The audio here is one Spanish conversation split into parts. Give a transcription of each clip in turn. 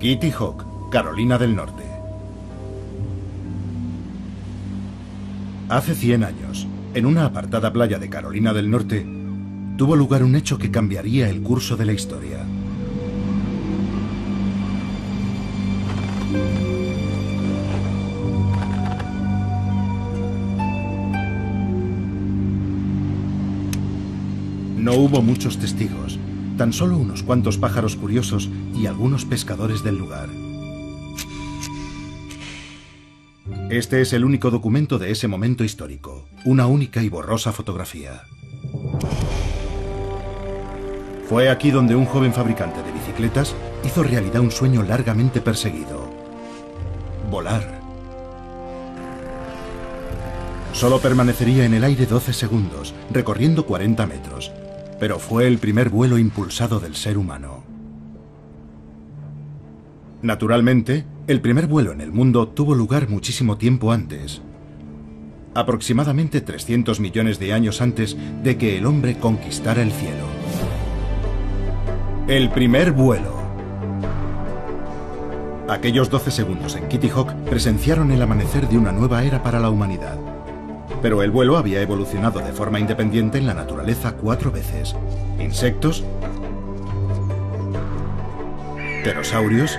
Kitty Hawk, Carolina del Norte. Hace 100 años, en una apartada playa de Carolina del Norte, tuvo lugar un hecho que cambiaría el curso de la historia. No hubo muchos testigos, tan solo unos cuantos pájaros curiosos y algunos pescadores del lugar. Este es el único documento de ese momento histórico, una única y borrosa fotografía. Fue aquí donde un joven fabricante de bicicletas hizo realidad un sueño largamente perseguido: volar. Solo permanecería en el aire 12 segundos, recorriendo 40 metros, pero fue el primer vuelo impulsado del ser humano. Naturalmente, el primer vuelo en el mundo tuvo lugar muchísimo tiempo antes, aproximadamente 300 millones de años antes de que el hombre conquistara el cielo. El primer vuelo. Aquellos 12 segundos en Kitty Hawk presenciaron el amanecer de una nueva era para la humanidad. Pero el vuelo había evolucionado de forma independiente en la naturaleza 4 veces. Insectos, pterosaurios,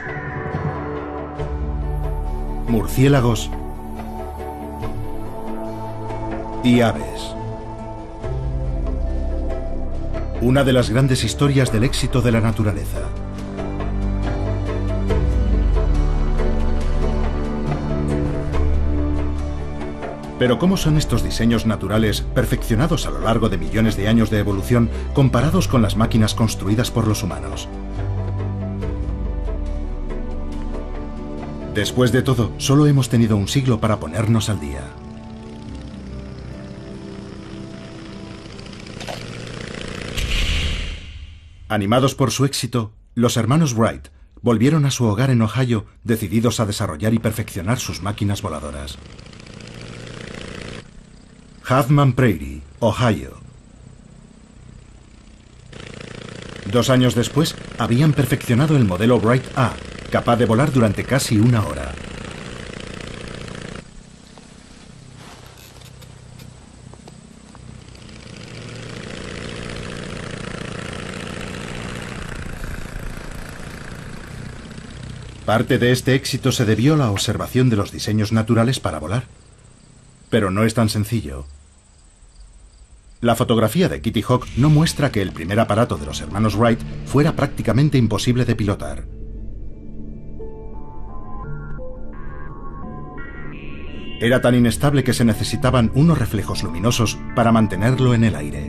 murciélagos y aves. Una de las grandes historias del éxito de la naturaleza. Pero ¿cómo son estos diseños naturales perfeccionados a lo largo de millones de años de evolución comparados con las máquinas construidas por los humanos? Después de todo, solo hemos tenido un siglo para ponernos al día. Animados por su éxito, los hermanos Wright volvieron a su hogar en Ohio, decididos a desarrollar y perfeccionar sus máquinas voladoras. Huffman Prairie, Ohio. 2 años después, habían perfeccionado el modelo Wright A, capaz de volar durante casi 1 hora. Parte de este éxito se debió a la observación de los diseños naturales para volar. Pero no es tan sencillo. La fotografía de Kitty Hawk no muestra que el primer aparato de los hermanos Wright fuera prácticamente imposible de pilotar. Era tan inestable que se necesitaban unos reflejos luminosos para mantenerlo en el aire.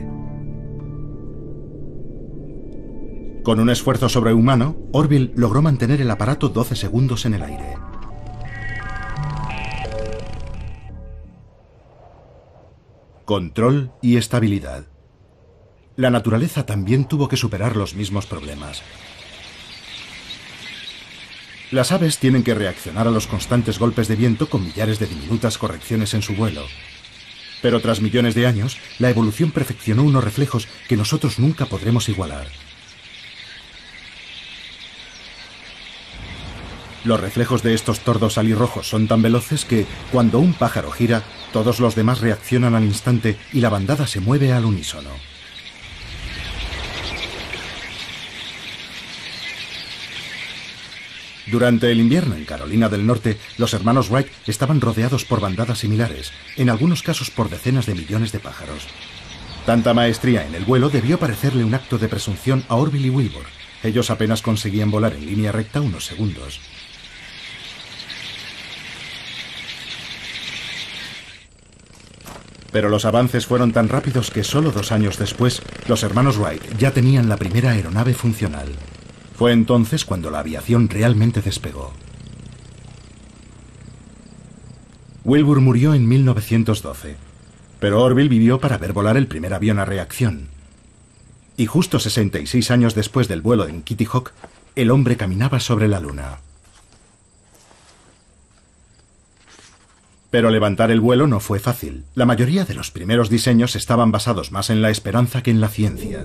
Con un esfuerzo sobrehumano, Orville logró mantener el aparato 12 segundos en el aire. Control y estabilidad. La naturaleza también tuvo que superar los mismos problemas. Las aves tienen que reaccionar a los constantes golpes de viento con millares de diminutas correcciones en su vuelo. Pero tras millones de años, la evolución perfeccionó unos reflejos que nosotros nunca podremos igualar. Los reflejos de estos tordos alirrojos son tan veloces que, cuando un pájaro gira, todos los demás reaccionan al instante y la bandada se mueve al unísono. Durante el invierno en Carolina del Norte, los hermanos Wright estaban rodeados por bandadas similares, en algunos casos por decenas de millones de pájaros. Tanta maestría en el vuelo debió parecerle un acto de presunción a Orville y Wilbur. Ellos apenas conseguían volar en línea recta unos segundos. Pero los avances fueron tan rápidos que solo 2 años después, los hermanos Wright ya tenían la primera aeronave funcional. Fue entonces cuando la aviación realmente despegó. Wilbur murió en 1912, pero Orville vivió para ver volar el primer avión a reacción. Y justo 66 años después del vuelo en Kitty Hawk, el hombre caminaba sobre la luna. Pero levantar el vuelo no fue fácil. La mayoría de los primeros diseños estaban basados más en la esperanza que en la ciencia.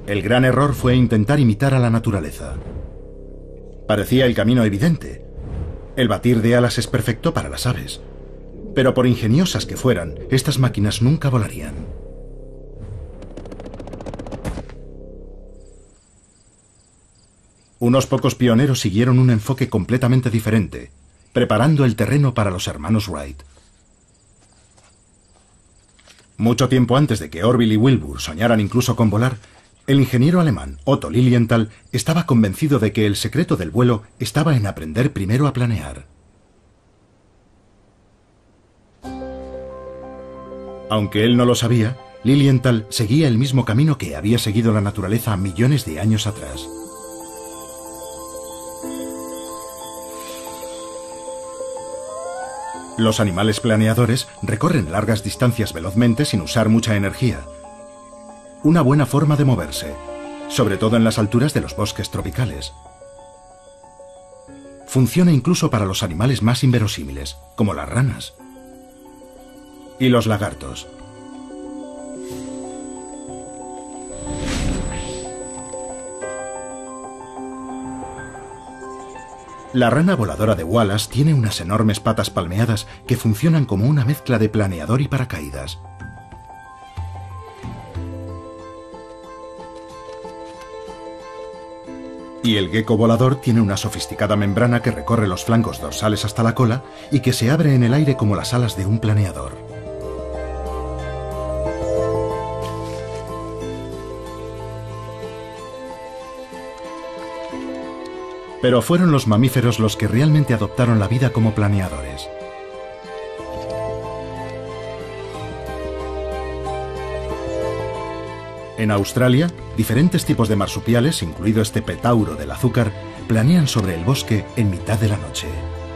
El gran error fue intentar imitar a la naturaleza. Parecía el camino evidente. El batir de alas es perfecto para las aves. Pero por ingeniosas que fueran, estas máquinas nunca volarían. Unos pocos pioneros siguieron un enfoque completamente diferente, preparando el terreno para los hermanos Wright. Mucho tiempo antes de que Orville y Wilbur soñaran incluso con volar, el ingeniero alemán Otto Lilienthal estaba convencido de que el secreto del vuelo estaba en aprender primero a planear. Aunque él no lo sabía, Lilienthal seguía el mismo camino que había seguido la naturaleza millones de años atrás. Los animales planeadores recorren largas distancias velozmente sin usar mucha energía. Una buena forma de moverse, sobre todo en las alturas de los bosques tropicales. Funciona incluso para los animales más inverosímiles, como las ranas y los lagartos. La rana voladora de Wallace tiene unas enormes patas palmeadas que funcionan como una mezcla de planeador y paracaídas. Y el gecko volador tiene una sofisticada membrana que recorre los flancos dorsales hasta la cola y que se abre en el aire como las alas de un planeador. Pero fueron los mamíferos los que realmente adoptaron la vida como planeadores. En Australia, diferentes tipos de marsupiales, incluido este petauro del azúcar, planean sobre el bosque en mitad de la noche.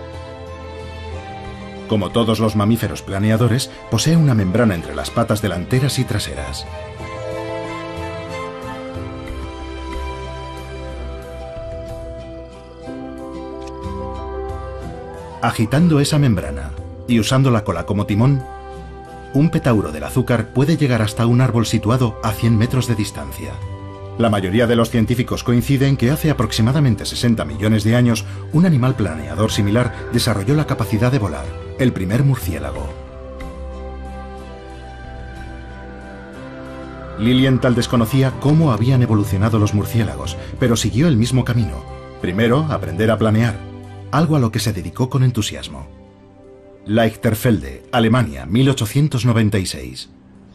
Como todos los mamíferos planeadores, posee una membrana entre las patas delanteras y traseras. Agitando esa membrana y usando la cola como timón, un petauro del azúcar puede llegar hasta un árbol situado a 100 metros de distancia. La mayoría de los científicos coinciden que hace aproximadamente 60 millones de años, un animal planeador similar desarrolló la capacidad de volar, el primer murciélago. Lilienthal desconocía cómo habían evolucionado los murciélagos, pero siguió el mismo camino. Primero, aprender a planear, algo a lo que se dedicó con entusiasmo. Lichterfelde, Alemania, 1896.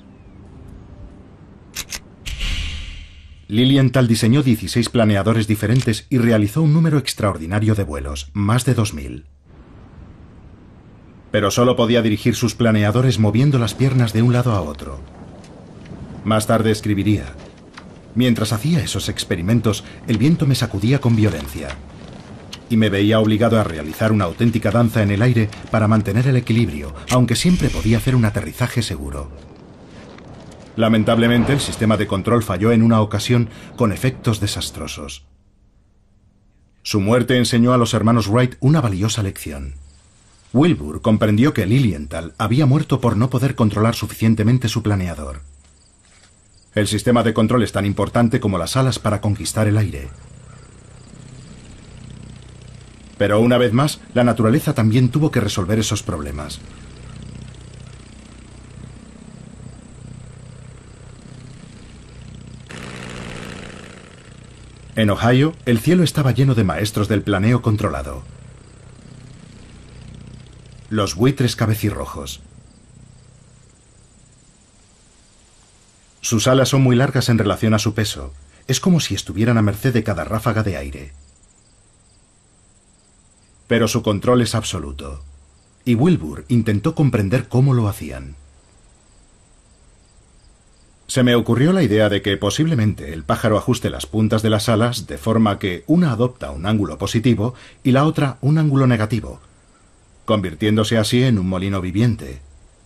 Lilienthal diseñó 16 planeadores diferentes y realizó un número extraordinario de vuelos, más de 2000. Pero solo podía dirigir sus planeadores moviendo las piernas de un lado a otro. Más tarde escribiría: mientras hacía esos experimentos, el viento me sacudía con violencia y me veía obligado a realizar una auténtica danza en el aire para mantener el equilibrio, aunque siempre podía hacer un aterrizaje seguro. Lamentablemente, el sistema de control falló en una ocasión con efectos desastrosos. Su muerte enseñó a los hermanos Wright una valiosa lección. Wilbur comprendió que Lilienthal había muerto por no poder controlar suficientemente su planeador. El sistema de control es tan importante como las alas para conquistar el aire. Pero una vez más, la naturaleza también tuvo que resolver esos problemas. En Ohio, el cielo estaba lleno de maestros del planeo controlado. Los buitres cabecirrojos. Sus alas son muy largas en relación a su peso. Es como si estuvieran a merced de cada ráfaga de aire. Pero su control es absoluto. Y Wilbur intentó comprender cómo lo hacían. Se me ocurrió la idea de que posiblemente el pájaro ajuste las puntas de las alas de forma que una adopta un ángulo positivo y la otra un ángulo negativo, convirtiéndose así en un molino viviente.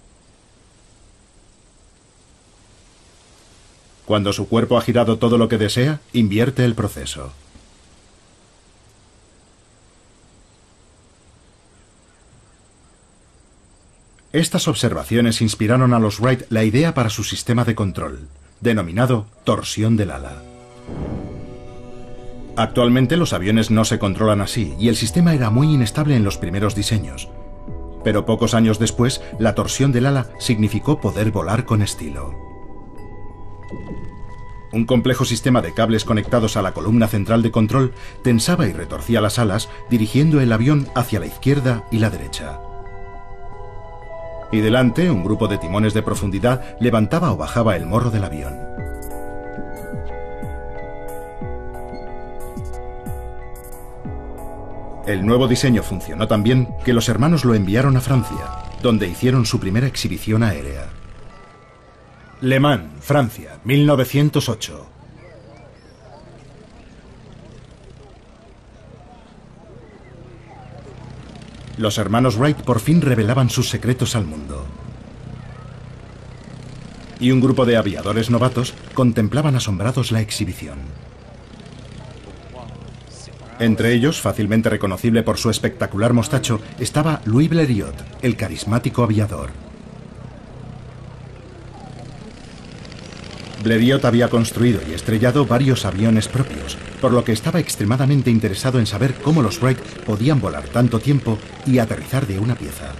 Cuando su cuerpo ha girado todo lo que desea, invierte el proceso. Estas observaciones inspiraron a los Wright la idea para su sistema de control, denominado torsión del ala. Actualmente los aviones no se controlan así y el sistema era muy inestable en los primeros diseños. Pero pocos años después, la torsión del ala significó poder volar con estilo. Un complejo sistema de cables conectados a la columna central de control tensaba y retorcía las alas, dirigiendo el avión hacia la izquierda y la derecha. Y delante, un grupo de timones de profundidad levantaba o bajaba el morro del avión. El nuevo diseño funcionó tan bien que los hermanos lo enviaron a Francia, donde hicieron su primera exhibición aérea. Le Mans, Francia, 1908. Los hermanos Wright por fin revelaban sus secretos al mundo. Y un grupo de aviadores novatos contemplaban asombrados la exhibición. Entre ellos, fácilmente reconocible por su espectacular mostacho, estaba Louis Blériot, el carismático aviador. Blériot había construido y estrellado varios aviones propios, por lo que estaba extremadamente interesado en saber cómo los Wright podían volar tanto tiempo y aterrizar de una pieza.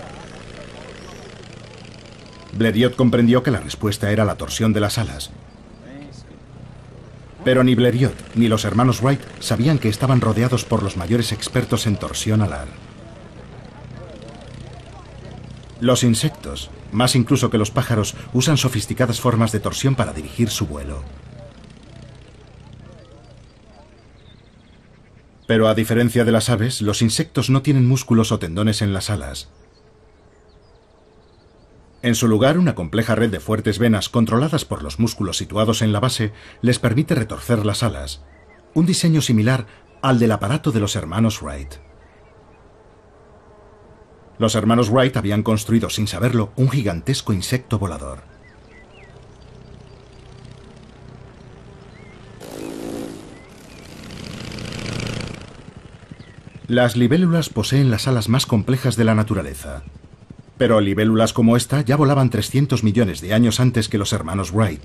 Blériot comprendió que la respuesta era la torsión de las alas. Pero ni Blériot ni los hermanos Wright sabían que estaban rodeados por los mayores expertos en torsión alar. Los insectos, más incluso que los pájaros, usan sofisticadas formas de torsión para dirigir su vuelo. Pero a diferencia de las aves, los insectos no tienen músculos o tendones en las alas. En su lugar, una compleja red de fuertes venas controladas por los músculos situados en la base les permite retorcer las alas, un diseño similar al del aparato de los hermanos Wright. Los hermanos Wright habían construido, sin saberlo, un gigantesco insecto volador. Las libélulas poseen las alas más complejas de la naturaleza. Pero libélulas como esta ya volaban 300 millones de años antes que los hermanos Wright.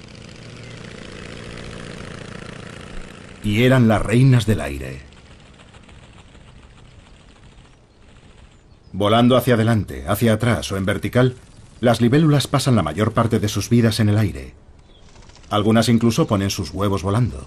Y eran las reinas del aire. Volando hacia adelante, hacia atrás o en vertical, las libélulas pasan la mayor parte de sus vidas en el aire. Algunas incluso ponen sus huevos volando.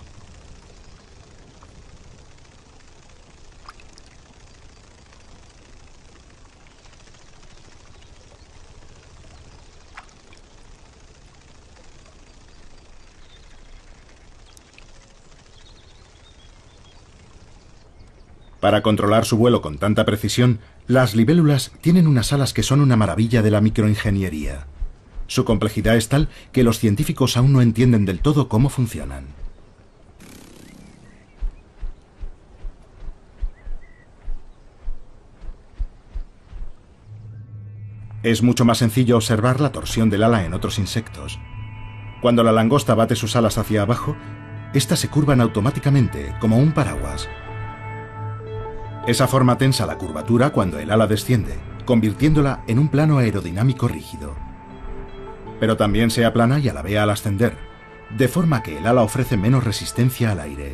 Para controlar su vuelo con tanta precisión, las libélulas tienen unas alas que son una maravilla de la microingeniería. Su complejidad es tal que los científicos aún no entienden del todo cómo funcionan. Es mucho más sencillo observar la torsión del ala en otros insectos. Cuando la langosta bate sus alas hacia abajo, éstas se curvan automáticamente, como un paraguas. Esa forma tensa la curvatura cuando el ala desciende, convirtiéndola en un plano aerodinámico rígido. Pero también se aplana y alabea al ascender, de forma que el ala ofrece menos resistencia al aire.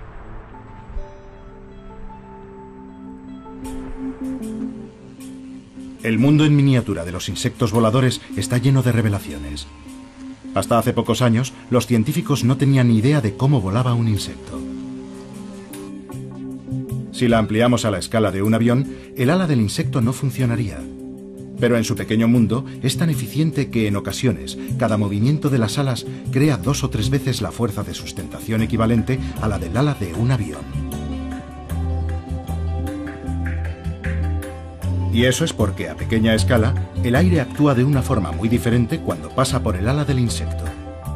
El mundo en miniatura de los insectos voladores está lleno de revelaciones. Hasta hace pocos años, los científicos no tenían ni idea de cómo volaba un insecto. Si la ampliamos a la escala de un avión, el ala del insecto no funcionaría. Pero en su pequeño mundo es tan eficiente que en ocasiones cada movimiento de las alas crea 2 o 3 veces la fuerza de sustentación equivalente a la del ala de un avión. Y eso es porque a pequeña escala el aire actúa de una forma muy diferente cuando pasa por el ala del insecto.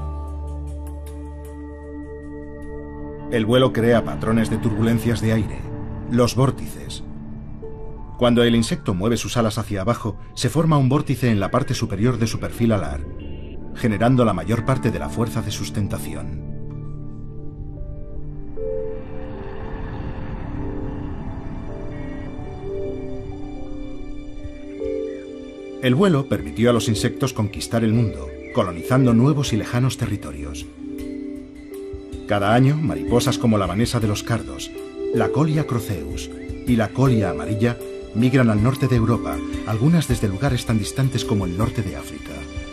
El vuelo crea patrones de turbulencias de aire, los vórtices. Cuando el insecto mueve sus alas hacia abajo, se forma un vórtice en la parte superior de su perfil alar, generando la mayor parte de la fuerza de sustentación. El vuelo permitió a los insectos conquistar el mundo, colonizando nuevos y lejanos territorios. Cada año, mariposas como la vanesa de los cardos, la Colia croceus y la colia amarilla migran al norte de Europa, algunas desde lugares tan distantes como el norte de África.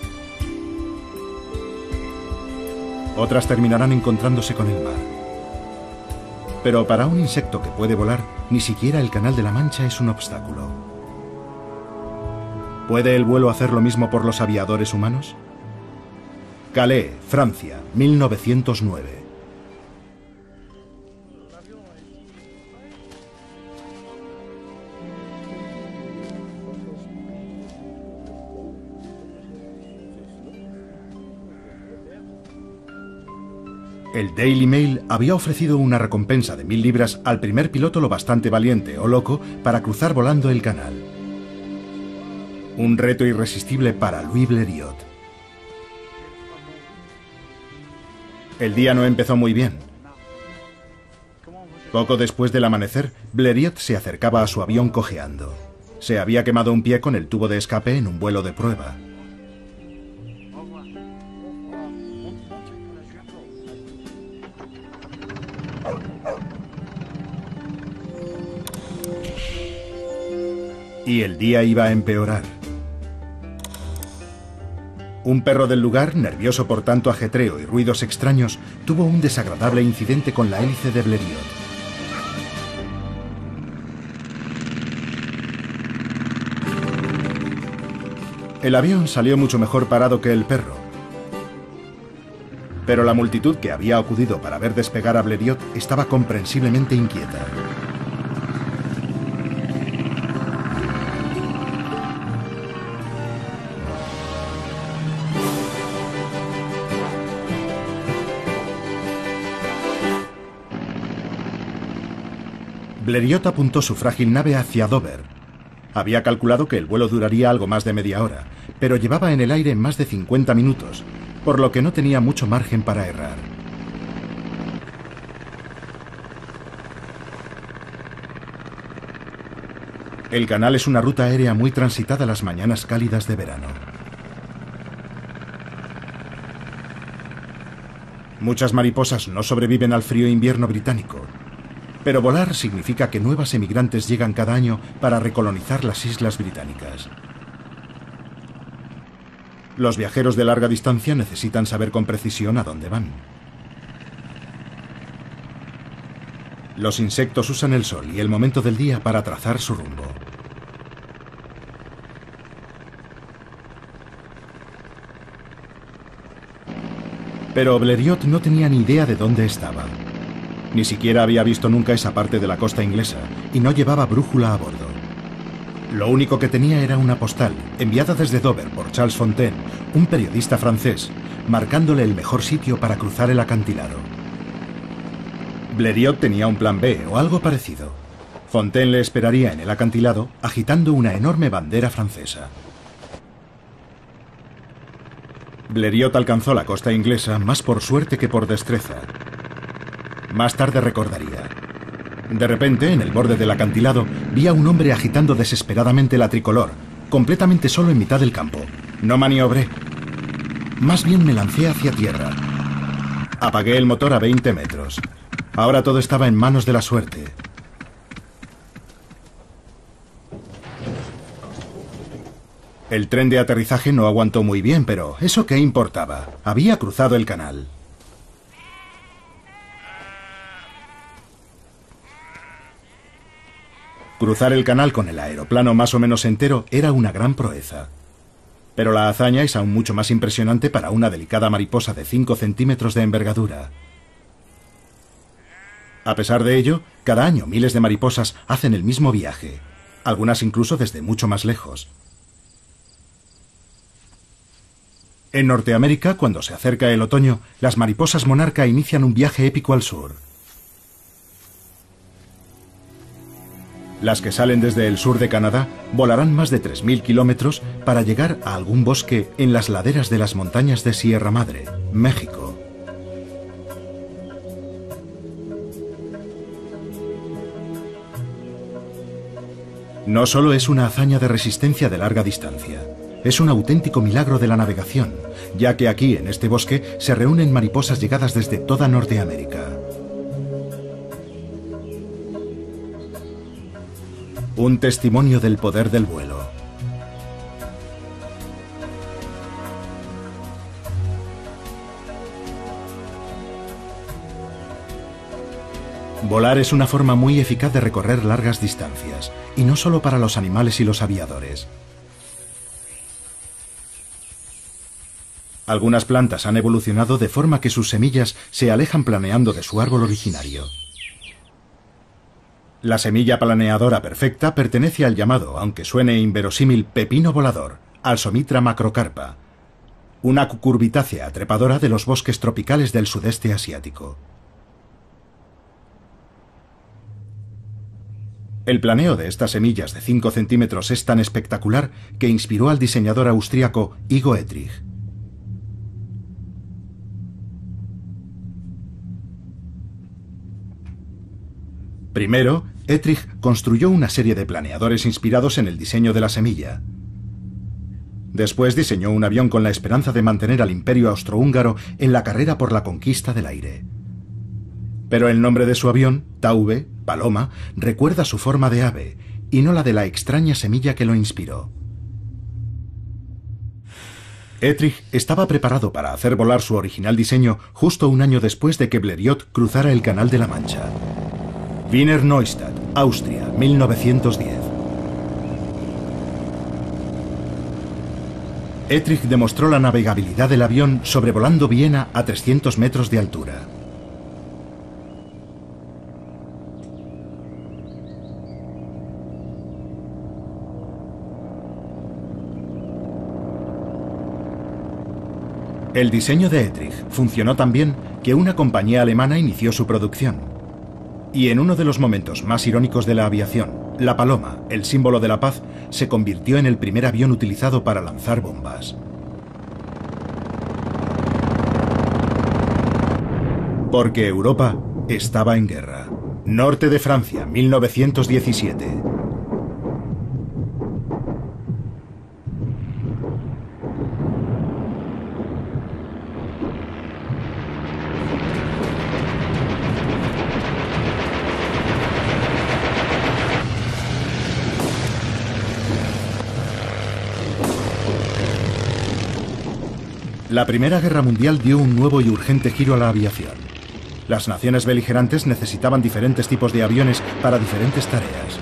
Otras terminarán encontrándose con el mar. Pero para un insecto que puede volar, ni siquiera el Canal de la Mancha es un obstáculo. ¿Puede el vuelo hacer lo mismo por los aviadores humanos? Calais, Francia, 1909. El Daily Mail había ofrecido una recompensa de 1000 libras al primer piloto lo bastante valiente o loco para cruzar volando el canal. Un reto irresistible para Louis Blériot. El día no empezó muy bien. Poco después del amanecer, Blériot se acercaba a su avión cojeando. Se había quemado un pie con el tubo de escape en un vuelo de prueba. Y el día iba a empeorar. Un perro del lugar, nervioso por tanto ajetreo y ruidos extraños, tuvo un desagradable incidente con la hélice de Blériot. El avión salió mucho mejor parado que el perro. Pero la multitud que había acudido para ver despegar a Blériot estaba comprensiblemente inquieta. Blériot apuntó su frágil nave hacia Dover. Había calculado que el vuelo duraría algo más de media hora, pero llevaba en el aire más de 50 minutos, por lo que no tenía mucho margen para errar. El canal es una ruta aérea muy transitada las mañanas cálidas de verano. Muchas mariposas no sobreviven al frío invierno británico. Pero volar significa que nuevas emigrantes llegan cada año para recolonizar las islas británicas. Los viajeros de larga distancia necesitan saber con precisión a dónde van. Los insectos usan el sol y el momento del día para trazar su rumbo. Pero Blériot no tenía ni idea de dónde estaba. Ni siquiera había visto nunca esa parte de la costa inglesa y no llevaba brújula a bordo. Lo único que tenía era una postal, enviada desde Dover por Charles Fontaine, un periodista francés, marcándole el mejor sitio para cruzar el acantilado. Blériot tenía un plan B o algo parecido. Fontaine le esperaría en el acantilado, agitando una enorme bandera francesa. Blériot alcanzó la costa inglesa más por suerte que por destreza. Más tarde recordaría. De repente, en el borde del acantilado, vi a un hombre agitando desesperadamente la tricolor, completamente solo en mitad del campo. No maniobré. Más bien me lancé hacia tierra. Apagué el motor a 20 metros. Ahora todo estaba en manos de la suerte. El tren de aterrizaje no aguantó muy bien, pero ¿eso qué importaba? Había cruzado el canal. Cruzar el canal con el aeroplano más o menos entero era una gran proeza. Pero la hazaña es aún mucho más impresionante para una delicada mariposa de 5 centímetros de envergadura. A pesar de ello, cada año miles de mariposas hacen el mismo viaje, algunas incluso desde mucho más lejos. En Norteamérica, cuando se acerca el otoño, las mariposas monarca inician un viaje épico al sur. Las que salen desde el sur de Canadá volarán más de 3000 kilómetros para llegar a algún bosque en las laderas de las montañas de Sierra Madre, México. No solo es una hazaña de resistencia de larga distancia, es un auténtico milagro de la navegación, ya que aquí, en este bosque, se reúnen mariposas llegadas desde toda Norteamérica. Un testimonio del poder del vuelo. Volar es una forma muy eficaz de recorrer largas distancias, y no solo para los animales y los aviadores. Algunas plantas han evolucionado de forma que sus semillas se alejan planeando de su árbol originario. La semilla planeadora perfecta pertenece al llamado, aunque suene inverosímil, pepino volador, Alsomitra macrocarpa, una cucurbitácea trepadora de los bosques tropicales del sudeste asiático. El planeo de estas semillas de 5 centímetros es tan espectacular que inspiró al diseñador austríaco Igo Etrich. Primero, Etrich construyó una serie de planeadores inspirados en el diseño de la semilla. Después diseñó un avión con la esperanza de mantener al imperio austrohúngaro en la carrera por la conquista del aire. Pero el nombre de su avión, Taube, paloma, recuerda su forma de ave, y no la de la extraña semilla que lo inspiró. Etrich estaba preparado para hacer volar su original diseño justo un año después de que Blériot cruzara el Canal de la Mancha. Wiener Neustadt, Austria, 1910. Etrich demostró la navegabilidad del avión sobrevolando Viena a 300 metros de altura. El diseño de Etrich funcionó tan bien que una compañía alemana inició su producción. Y en uno de los momentos más irónicos de la aviación, la paloma, el símbolo de la paz, se convirtió en el primer avión utilizado para lanzar bombas. Porque Europa estaba en guerra. Norte de Francia, 1917. La Primera Guerra Mundial dio un nuevo y urgente giro a la aviación. Las naciones beligerantes necesitaban diferentes tipos de aviones para diferentes tareas.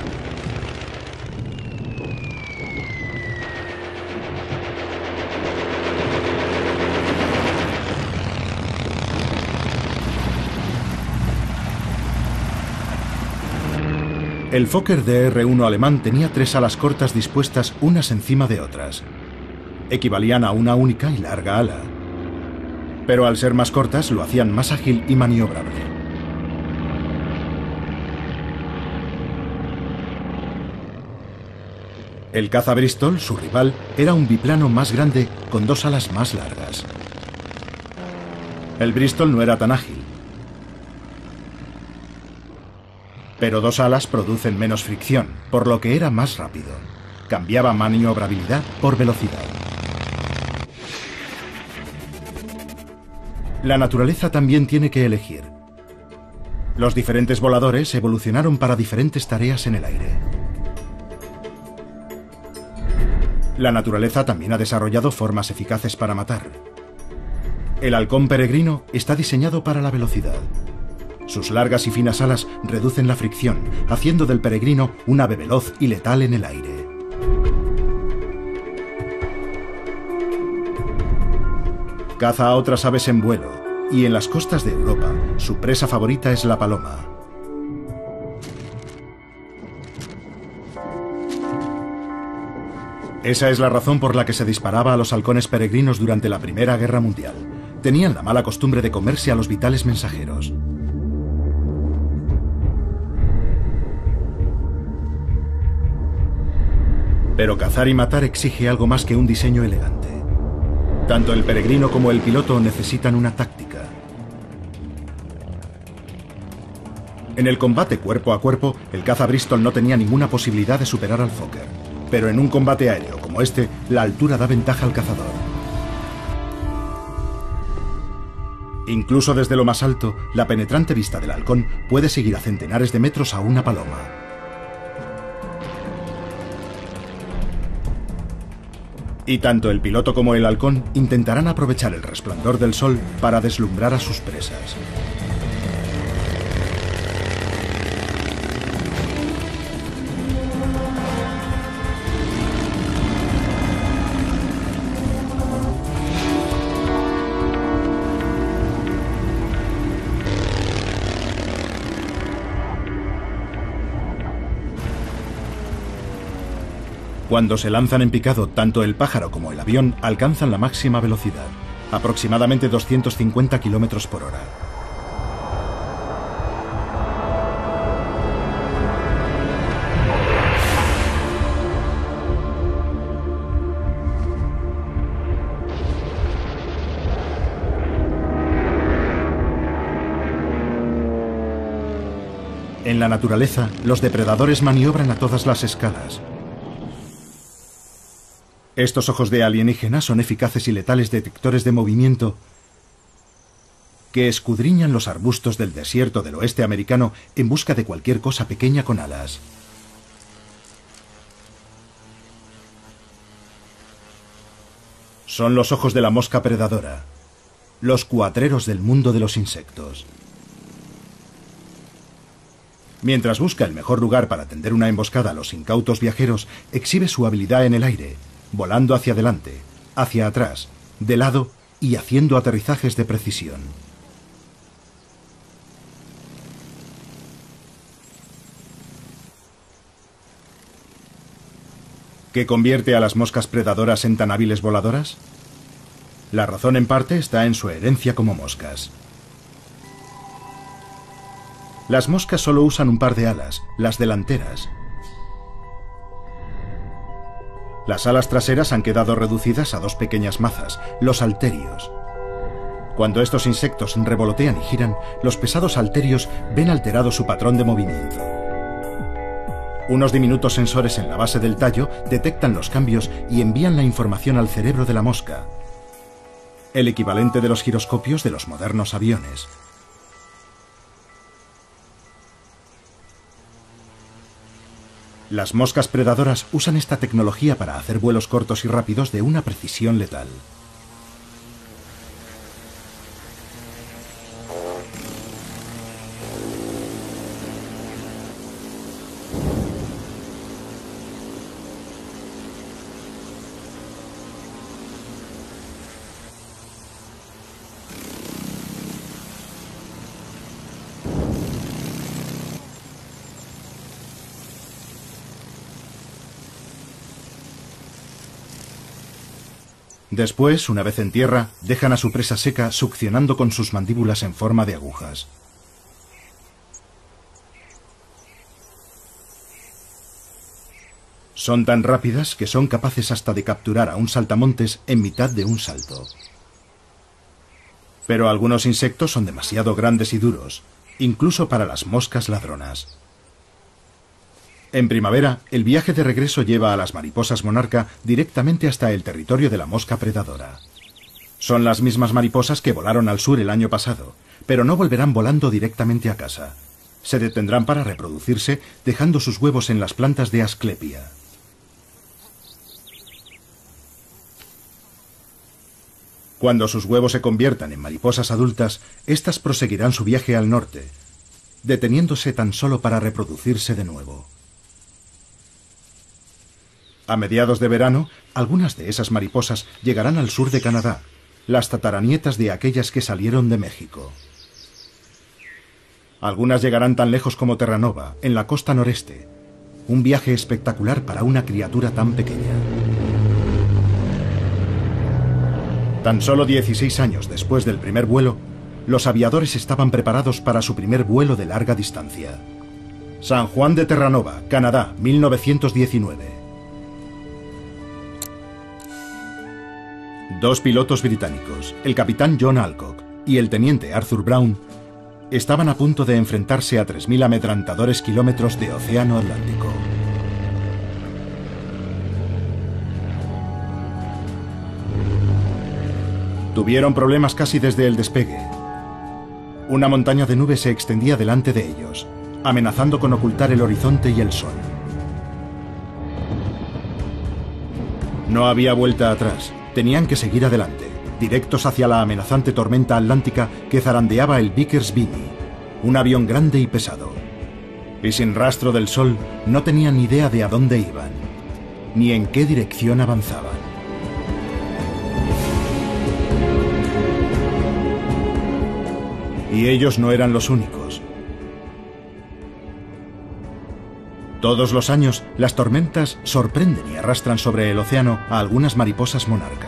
El Fokker DR-1 alemán tenía 3 alas cortas dispuestas unas encima de otras. Equivalían a una única y larga ala. Pero al ser más cortas lo hacían más ágil y maniobrable. El caza Bristol, su rival, era un biplano más grande con 2 alas más largas. El Bristol no era tan ágil, pero 2 alas producen menos fricción, por lo que era más rápido. Cambiaba maniobrabilidad por velocidad. La naturaleza también tiene que elegir. Los diferentes voladores evolucionaron para diferentes tareas en el aire. La naturaleza también ha desarrollado formas eficaces para matar. El halcón peregrino está diseñado para la velocidad. Sus largas y finas alas reducen la fricción, haciendo del peregrino un ave veloz y letal en el aire. Caza a otras aves en vuelo, y en las costas de Europa, su presa favorita es la paloma. Esa es la razón por la que se disparaba a los halcones peregrinos durante la Primera Guerra Mundial. Tenían la mala costumbre de comerse a los vitales mensajeros. Pero cazar y matar exige algo más que un diseño elegante. Tanto el peregrino como el piloto necesitan una táctica. En el combate cuerpo a cuerpo, el caza Bristol no tenía ninguna posibilidad de superar al Fokker. Pero en un combate aéreo, como este, la altura da ventaja al cazador. Incluso desde lo más alto, la penetrante vista del halcón puede seguir a centenares de metros a una paloma. Y tanto el piloto como el halcón intentarán aprovechar el resplandor del sol para deslumbrar a sus presas. Cuando se lanzan en picado, tanto el pájaro como el avión alcanzan la máxima velocidad, aproximadamente 250 km por hora. En la naturaleza, los depredadores maniobran a todas las escalas. Estos ojos de alienígena son eficaces y letales detectores de movimiento que escudriñan los arbustos del desierto del oeste americano en busca de cualquier cosa pequeña con alas. Son los ojos de la mosca predadora, los cuatreros del mundo de los insectos. Mientras busca el mejor lugar para tender una emboscada a los incautos viajeros, exhibe su habilidad en el aire, volando hacia adelante, hacia atrás, de lado y haciendo aterrizajes de precisión. ¿Qué convierte a las moscas predadoras en tan hábiles voladoras? La razón en parte está en su herencia como moscas. Las moscas solo usan un par de alas, las delanteras. Las alas traseras han quedado reducidas a dos pequeñas mazas, los halterios. Cuando estos insectos revolotean y giran, los pesados halterios ven alterado su patrón de movimiento. Unos diminutos sensores en la base del tallo detectan los cambios y envían la información al cerebro de la mosca, el equivalente de los giroscopios de los modernos aviones. Las moscas predadoras usan esta tecnología para hacer vuelos cortos y rápidos de una precisión letal. Después, una vez en tierra, dejan a su presa seca succionando con sus mandíbulas en forma de agujas. Son tan rápidas que son capaces hasta de capturar a un saltamontes en mitad de un salto. Pero algunos insectos son demasiado grandes y duros, incluso para las moscas ladronas. En primavera, el viaje de regreso lleva a las mariposas monarca directamente hasta el territorio de la mosca predadora. Son las mismas mariposas que volaron al sur el año pasado, pero no volverán volando directamente a casa. Se detendrán para reproducirse, dejando sus huevos en las plantas de Asclepia. Cuando sus huevos se conviertan en mariposas adultas, éstas proseguirán su viaje al norte, deteniéndose tan solo para reproducirse de nuevo. A mediados de verano, algunas de esas mariposas llegarán al sur de Canadá, las tataranietas de aquellas que salieron de México. Algunas llegarán tan lejos como Terranova, en la costa noreste, un viaje espectacular para una criatura tan pequeña. Tan solo 16 años después del primer vuelo, los aviadores estaban preparados para su primer vuelo de larga distancia. San Juan de Terranova, Canadá, 1919. Dos pilotos británicos, el capitán John Alcock y el teniente Arthur Brown, estaban a punto de enfrentarse a 3.000 ametralladores kilómetros de océano Atlántico. Tuvieron problemas casi desde el despegue. Una montaña de nubes se extendía delante de ellos, amenazando con ocultar el horizonte y el sol. No había vuelta atrás. Tenían que seguir adelante, directos hacia la amenazante tormenta atlántica que zarandeaba el Vickers Vimy, un avión grande y pesado. Y sin rastro del sol, no tenían ni idea de a dónde iban, ni en qué dirección avanzaban. Y ellos no eran los únicos. Todos los años, las tormentas sorprenden y arrastran sobre el océano a algunas mariposas monarca.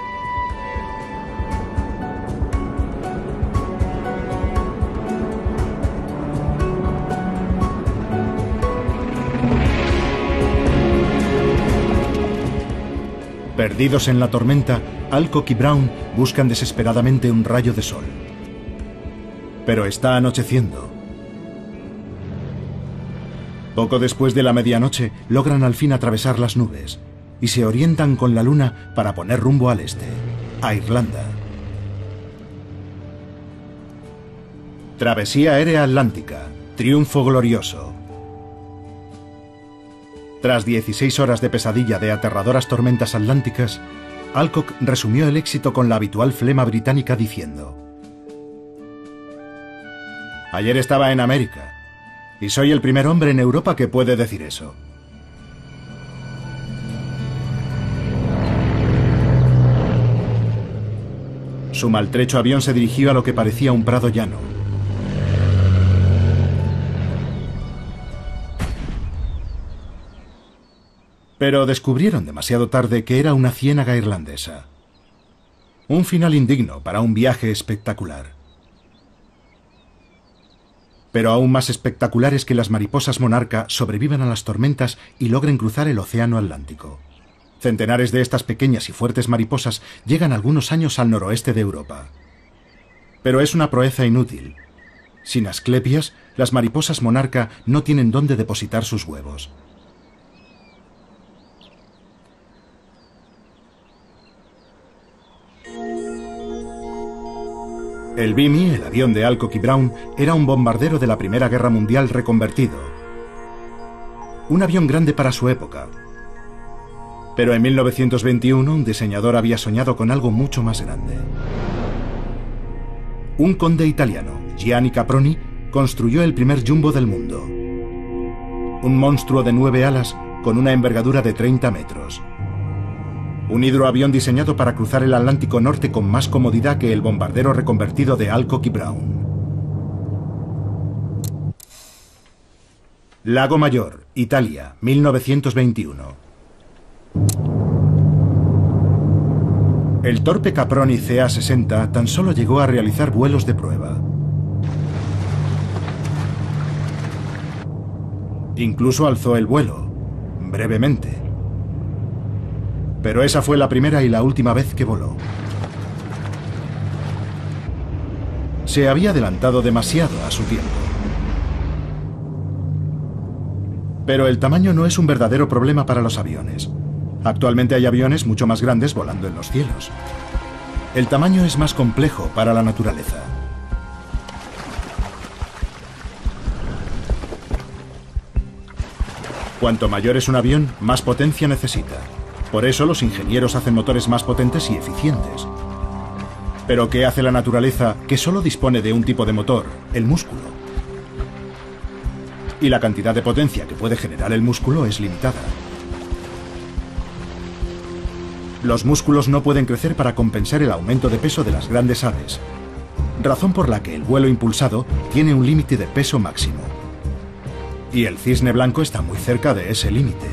Perdidos en la tormenta, Alcock y Brown buscan desesperadamente un rayo de sol. Pero está anocheciendo. Poco después de la medianoche, logran al fin atravesar las nubes y se orientan con la luna para poner rumbo al este, a Irlanda. Travesía aérea atlántica, triunfo glorioso. Tras 16 horas de pesadilla de aterradoras tormentas atlánticas, Alcock resumió el éxito con la habitual flema británica diciendo: «Ayer estaba en América, y soy el primer hombre en Europa que puede decir eso». Su maltrecho avión se dirigió a lo que parecía un prado llano. Pero descubrieron demasiado tarde que era una ciénaga irlandesa. Un final indigno para un viaje espectacular. Pero aún más espectacular es que las mariposas monarca sobrevivan a las tormentas y logren cruzar el océano Atlántico. Centenares de estas pequeñas y fuertes mariposas llegan algunos años al noroeste de Europa. Pero es una proeza inútil. Sin asclepias, las mariposas monarca no tienen dónde depositar sus huevos. El Vimy, el avión de Alcock y Brown, era un bombardero de la Primera Guerra Mundial reconvertido. Un avión grande para su época. Pero en 1921 un diseñador había soñado con algo mucho más grande. Un conde italiano, Gianni Caproni, construyó el primer jumbo del mundo. Un monstruo de 9 alas con una envergadura de 30 metros. Un hidroavión diseñado para cruzar el Atlántico Norte con más comodidad que el bombardero reconvertido de Alcock y Brown. Lago Mayor, Italia, 1921. El torpe Caproni CA-60 tan solo llegó a realizar vuelos de prueba. Incluso alzó el vuelo, brevemente. Pero esa fue la primera y la última vez que voló. Se había adelantado demasiado a su tiempo. Pero el tamaño no es un verdadero problema para los aviones. Actualmente hay aviones mucho más grandes volando en los cielos. El tamaño es más complejo para la naturaleza. Cuanto mayor es un avión, más potencia necesita. Por eso los ingenieros hacen motores más potentes y eficientes. Pero ¿qué hace la naturaleza que solo dispone de un tipo de motor, el músculo? Y la cantidad de potencia que puede generar el músculo es limitada. Los músculos no pueden crecer para compensar el aumento de peso de las grandes aves, razón por la que el vuelo impulsado tiene un límite de peso máximo. Y el cisne blanco está muy cerca de ese límite.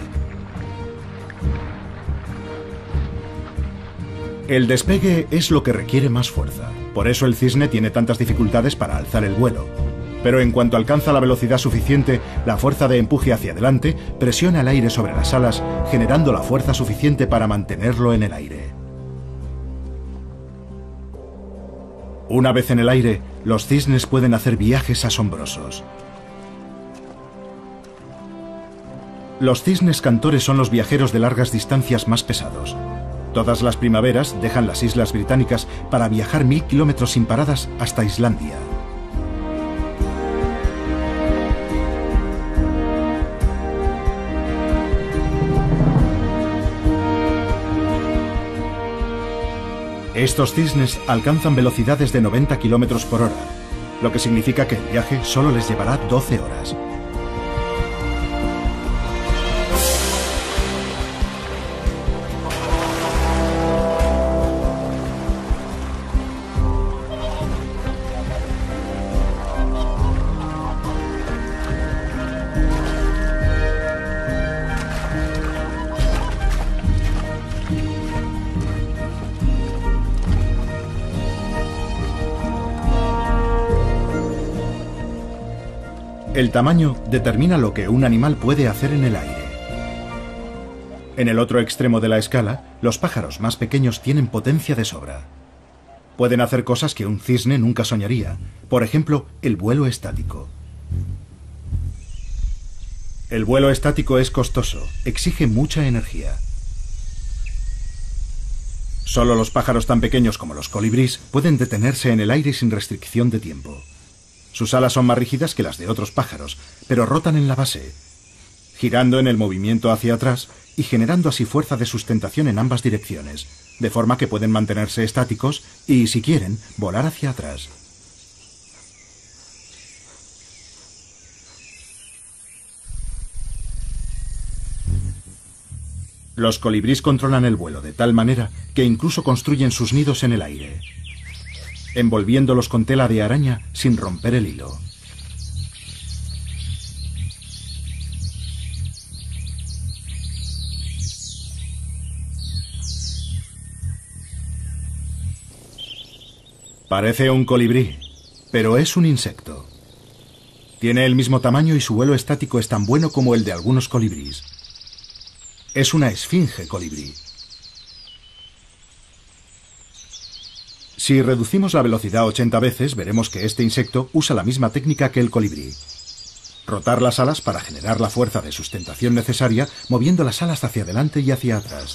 El despegue es lo que requiere más fuerza. Por eso el cisne tiene tantas dificultades para alzar el vuelo. Pero en cuanto alcanza la velocidad suficiente, la fuerza de empuje hacia adelante presiona el aire sobre las alas, generando la fuerza suficiente para mantenerlo en el aire. Una vez en el aire, los cisnes pueden hacer viajes asombrosos. Los cisnes cantores son los viajeros de largas distancias más pesados. Todas las primaveras dejan las islas británicas para viajar 1000 kilómetros sin paradas hasta Islandia. Estos cisnes alcanzan velocidades de 90 kilómetros por hora, lo que significa que el viaje solo les llevará 12 horas. El tamaño determina lo que un animal puede hacer en el aire. En el otro extremo de la escala, los pájaros más pequeños tienen potencia de sobra. Pueden hacer cosas que un cisne nunca soñaría, por ejemplo, el vuelo estático. El vuelo estático es costoso, exige mucha energía. Solo los pájaros tan pequeños como los colibríes pueden detenerse en el aire sin restricción de tiempo. Sus alas son más rígidas que las de otros pájaros, pero rotan en la base, girando en el movimiento hacia atrás y generando así fuerza de sustentación en ambas direcciones, de forma que pueden mantenerse estáticos y, si quieren, volar hacia atrás. Los colibríes controlan el vuelo de tal manera que incluso construyen sus nidos en el aire, envolviéndolos con tela de araña sin romper el hilo. Parece un colibrí, pero es un insecto. Tiene el mismo tamaño y su vuelo estático es tan bueno como el de algunos colibríes. Es una esfinge colibrí. Si reducimos la velocidad 80 veces, veremos que este insecto usa la misma técnica que el colibrí. Rotar las alas para generar la fuerza de sustentación necesaria, moviendo las alas hacia adelante y hacia atrás.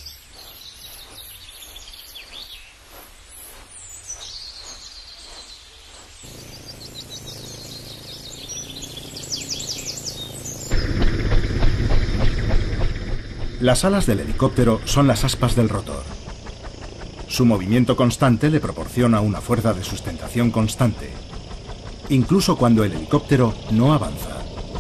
Las alas del helicóptero son las aspas del rotor. Su movimiento constante le proporciona una fuerza de sustentación constante, incluso cuando el helicóptero no avanza.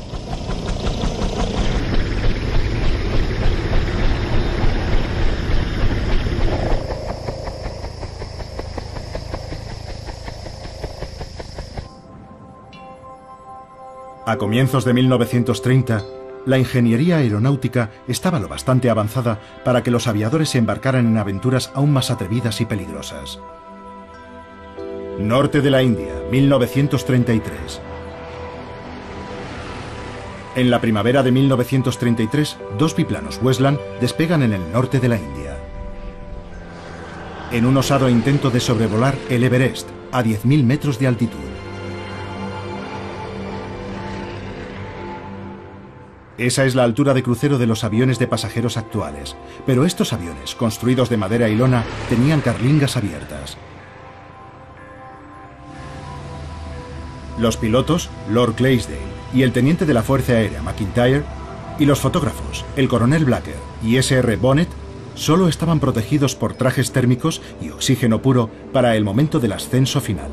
A comienzos de 1930, la ingeniería aeronáutica estaba lo bastante avanzada para que los aviadores se embarcaran en aventuras aún más atrevidas y peligrosas. Norte de la India, 1933. En la primavera de 1933, dos biplanos Westland despegan en el norte de la India. En un osado intento de sobrevolar el Everest a 10.000 metros de altitud. Esa es la altura de crucero de los aviones de pasajeros actuales, pero estos aviones, construidos de madera y lona, tenían carlingas abiertas. Los pilotos, Lord Clydesdale y el teniente de la Fuerza Aérea McIntyre, y los fotógrafos, el coronel Blacker y S.R. Bonnet, solo estaban protegidos por trajes térmicos y oxígeno puro para el momento del ascenso final.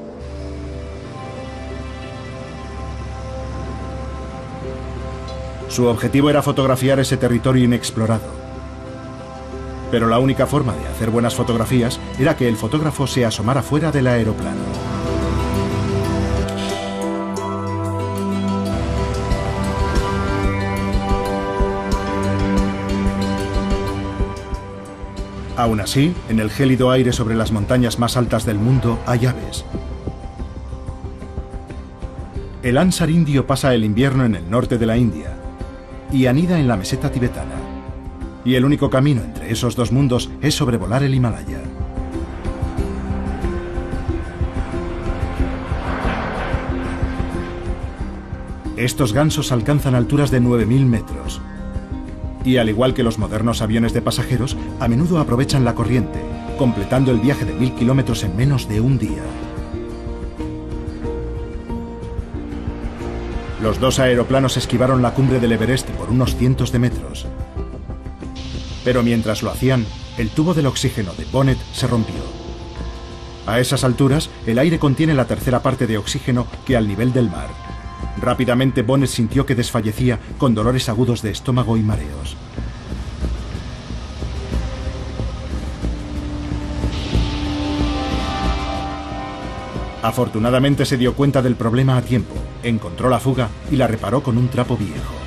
Su objetivo era fotografiar ese territorio inexplorado. Pero la única forma de hacer buenas fotografías era que el fotógrafo se asomara fuera del aeroplano. Aún así, en el gélido aire sobre las montañas más altas del mundo hay aves. El ánsar indio pasa el invierno en el norte de la India y anida en la meseta tibetana. Y el único camino entre esos dos mundos es sobrevolar el Himalaya. Estos gansos alcanzan alturas de 9.000 metros. Y al igual que los modernos aviones de pasajeros, a menudo aprovechan la corriente, completando el viaje de 1000 kilómetros en menos de un día. Los dos aeroplanos esquivaron la cumbre del Everest por unos cientos de metros. Pero mientras lo hacían, el tubo del oxígeno de Bonnet se rompió. A esas alturas, el aire contiene la tercera parte de oxígeno que al nivel del mar. Rápidamente Bonnet sintió que desfallecía con dolores agudos de estómago y mareos. Afortunadamente se dio cuenta del problema a tiempo, encontró la fuga y la reparó con un trapo viejo.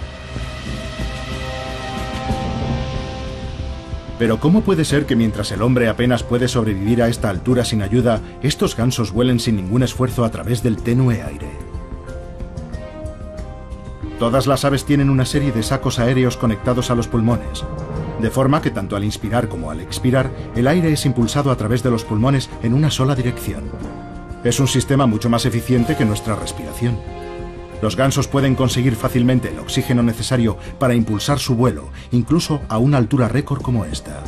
Pero ¿cómo puede ser que mientras el hombre apenas puede sobrevivir a esta altura sin ayuda, estos gansos vuelen sin ningún esfuerzo a través del tenue aire? Todas las aves tienen una serie de sacos aéreos conectados a los pulmones, de forma que tanto al inspirar como al expirar, el aire es impulsado a través de los pulmones en una sola dirección. Es un sistema mucho más eficiente que nuestra respiración. Los gansos pueden conseguir fácilmente el oxígeno necesario para impulsar su vuelo, incluso a una altura récord como esta.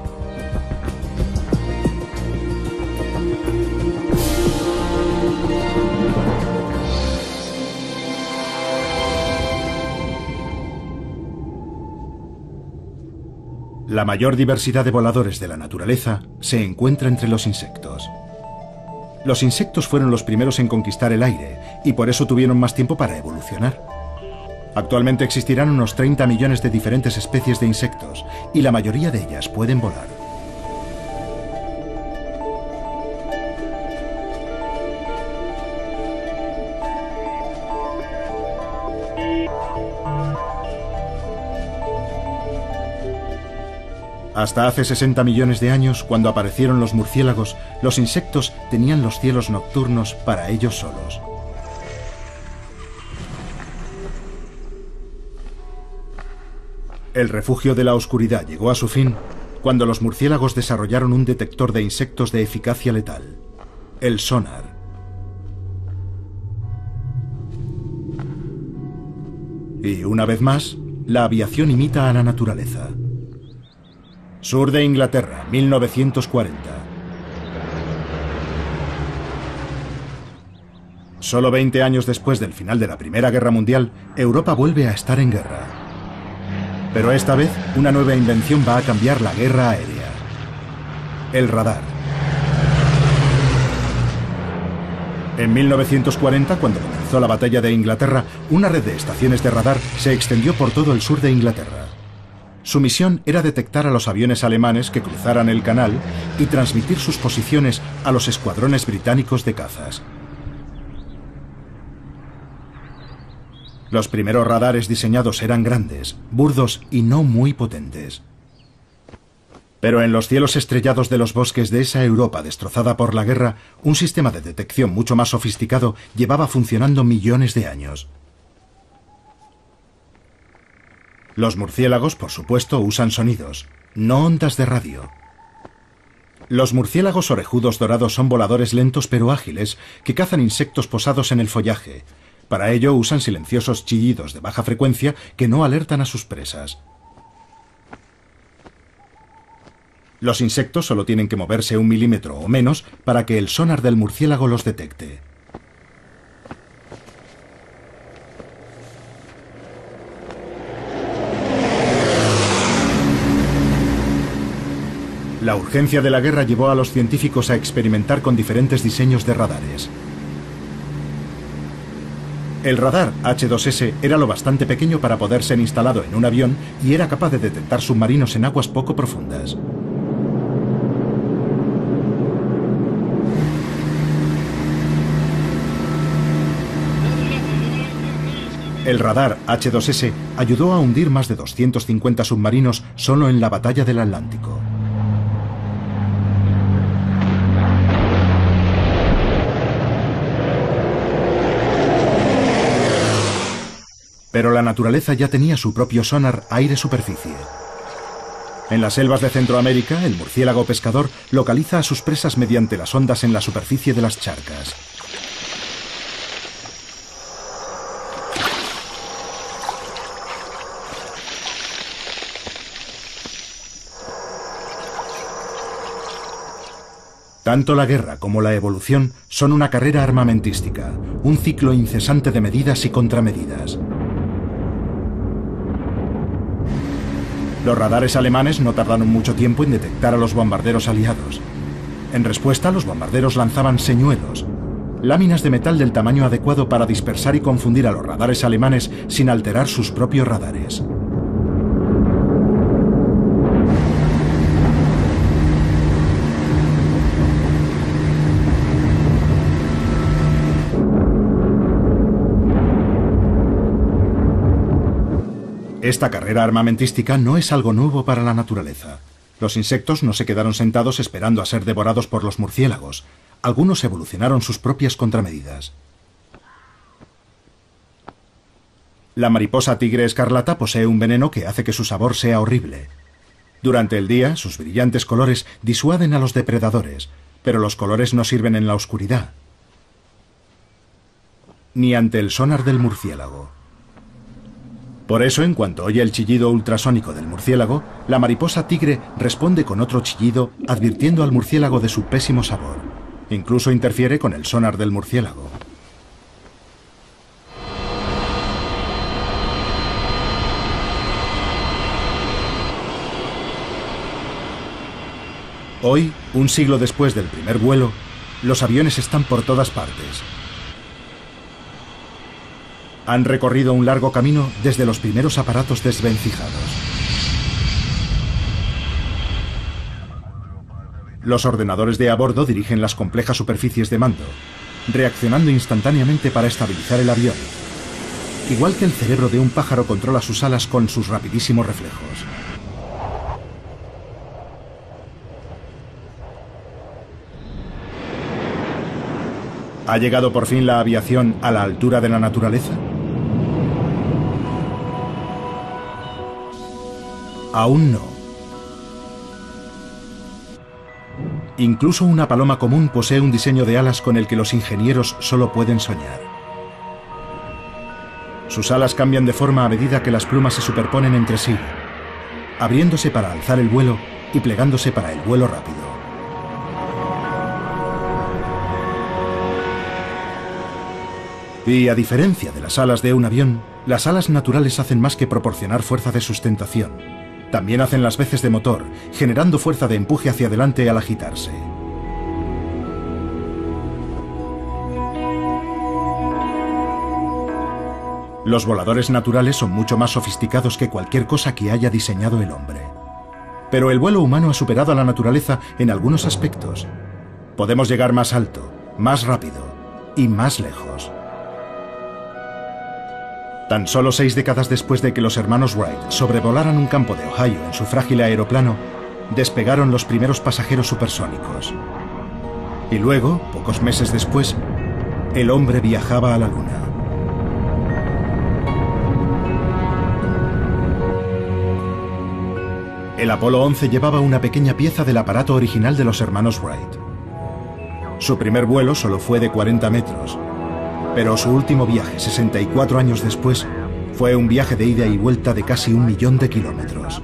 La mayor diversidad de voladores de la naturaleza se encuentra entre los insectos. Los insectos fueron los primeros en conquistar el aire y por eso tuvieron más tiempo para evolucionar. Actualmente existirán unos 30 millones de diferentes especies de insectos y la mayoría de ellas pueden volar. Hasta hace 60 millones de años, cuando aparecieron los murciélagos, los insectos tenían los cielos nocturnos para ellos solos. El refugio de la oscuridad llegó a su fin cuando los murciélagos desarrollaron un detector de insectos de eficacia letal, el sonar. Y una vez más, la aviación imita a la naturaleza. Sur de Inglaterra, 1940. Solo 20 años después del final de la Primera Guerra Mundial, Europa vuelve a estar en guerra. Pero esta vez, una nueva invención va a cambiar la guerra aérea: el radar. En 1940, cuando comenzó la batalla de Inglaterra, una red de estaciones de radar se extendió por todo el sur de Inglaterra. Su misión era detectar a los aviones alemanes que cruzaran el canal y transmitir sus posiciones a los escuadrones británicos de cazas. Los primeros radares diseñados eran grandes, burdos y no muy potentes. Pero en los cielos estrellados de los bosques de esa Europa destrozada por la guerra, un sistema de detección mucho más sofisticado llevaba funcionando millones de años. Los murciélagos, por supuesto, usan sonidos, no ondas de radio. Los murciélagos orejudos dorados son voladores lentos pero ágiles que cazan insectos posados en el follaje. Para ello usan silenciosos chillidos de baja frecuencia que no alertan a sus presas. Los insectos solo tienen que moverse 1 milímetro o menos para que el sonar del murciélago los detecte. La urgencia de la guerra llevó a los científicos a experimentar con diferentes diseños de radares. El radar H2S era lo bastante pequeño para poder ser instalado en un avión y era capaz de detectar submarinos en aguas poco profundas. El radar H2S ayudó a hundir más de 250 submarinos solo en la batalla del Atlántico. Pero la naturaleza ya tenía su propio sonar aire-superficie. En las selvas de Centroamérica, el murciélago pescador localiza a sus presas mediante las ondas en la superficie de las charcas. Tanto la guerra como la evolución son una carrera armamentística, un ciclo incesante de medidas y contramedidas. Los radares alemanes no tardaron mucho tiempo en detectar a los bombarderos aliados. En respuesta, los bombarderos lanzaban señuelos, láminas de metal del tamaño adecuado para dispersar y confundir a los radares alemanes sin alterar sus propios radares. Esta carrera armamentística no es algo nuevo para la naturaleza. Los insectos no se quedaron sentados esperando a ser devorados por los murciélagos. Algunos evolucionaron sus propias contramedidas. La mariposa tigre escarlata posee un veneno que hace que su sabor sea horrible. Durante el día, sus brillantes colores disuaden a los depredadores, pero los colores no sirven en la oscuridad, ni ante el sonar del murciélago. Por eso, en cuanto oye el chillido ultrasónico del murciélago, la mariposa tigre responde con otro chillido, advirtiendo al murciélago de su pésimo sabor. Incluso interfiere con el sonar del murciélago. Hoy, un siglo después del primer vuelo, los aviones están por todas partes. Han recorrido un largo camino desde los primeros aparatos desvencijados. Los ordenadores de a bordo dirigen las complejas superficies de mando, reaccionando instantáneamente para estabilizar el avión. Igual que el cerebro de un pájaro controla sus alas con sus rapidísimos reflejos. ¿Ha llegado por fin la aviación a la altura de la naturaleza? Aún no. Incluso una paloma común posee un diseño de alas con el que los ingenieros solo pueden soñar. Sus alas cambian de forma a medida que las plumas se superponen entre sí, abriéndose para alzar el vuelo y plegándose para el vuelo rápido. Y a diferencia de las alas de un avión, las alas naturales hacen más que proporcionar fuerza de sustentación. También hacen las veces de motor, generando fuerza de empuje hacia adelante al agitarse. Los voladores naturales son mucho más sofisticados que cualquier cosa que haya diseñado el hombre. Pero el vuelo humano ha superado a la naturaleza en algunos aspectos. Podemos llegar más alto, más rápido y más lejos. Tan solo 6 décadas después de que los hermanos Wright sobrevolaran un campo de Ohio en su frágil aeroplano, despegaron los primeros pasajeros supersónicos. Y luego, pocos meses después, el hombre viajaba a la Luna. El Apolo 11 llevaba una pequeña pieza del aparato original de los hermanos Wright. Su primer vuelo solo fue de 40 metros. Pero su último viaje, 64 años después, fue un viaje de ida y vuelta de casi 1 millón de kilómetros.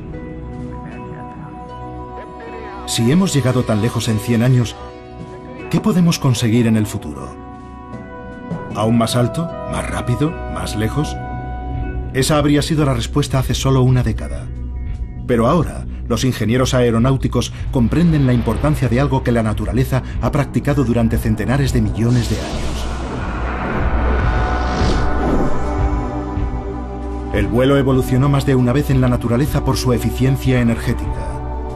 Si hemos llegado tan lejos en 100 años, ¿qué podemos conseguir en el futuro? ¿Aún más alto? ¿Más rápido? ¿Más lejos? Esa habría sido la respuesta hace solo una década. Pero ahora, los ingenieros aeronáuticos comprenden la importancia de algo que la naturaleza ha practicado durante centenares de millones de años. El vuelo evolucionó más de una vez en la naturaleza por su eficiencia energética.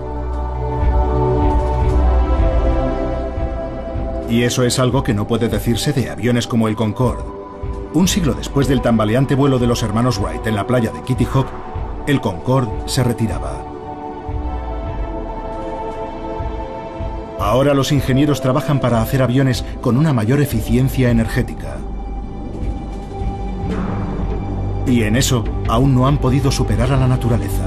Y eso es algo que no puede decirse de aviones como el Concorde. Un siglo después del tambaleante vuelo de los hermanos Wright en la playa de Kitty Hawk, el Concorde se retiraba. Ahora los ingenieros trabajan para hacer aviones con una mayor eficiencia energética. Y en eso aún no han podido superar a la naturaleza.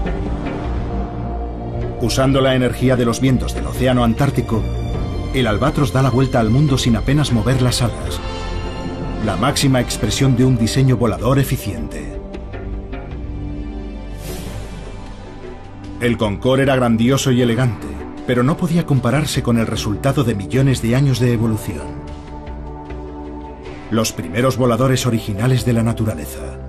Usando la energía de los vientos del océano Antártico, el albatros da la vuelta al mundo sin apenas mover las alas. La máxima expresión de un diseño volador eficiente. El Concorde era grandioso y elegante, pero no podía compararse con el resultado de millones de años de evolución. Los primeros voladores originales de la naturaleza.